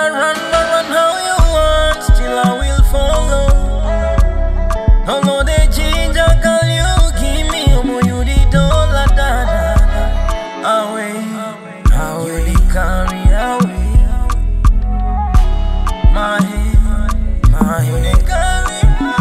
run how you want, still I will follow. Although they change, I call you, give me you the dollar, away, you the carry away. My head, you the carry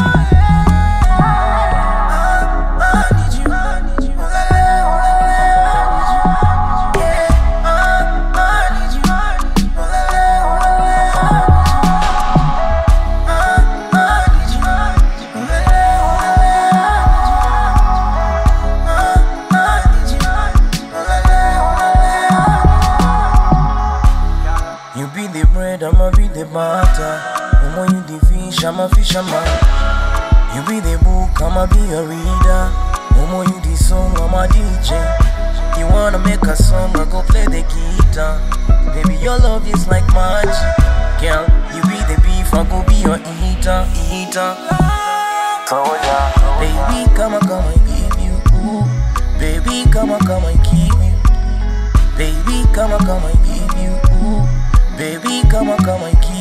I'ma be the butter. You the fish, I'm a fisherman. You be the book, I'ma be a reader. You the song, I'm a DJ. You wanna make a song, I go play the guitar. Baby, your love is like magic. Girl, you be the beef, I go be your eater. So yeah, baby, come and give you. Ooh. Baby, come and give you. Baby, come and give you. Ooh. Baby, come and give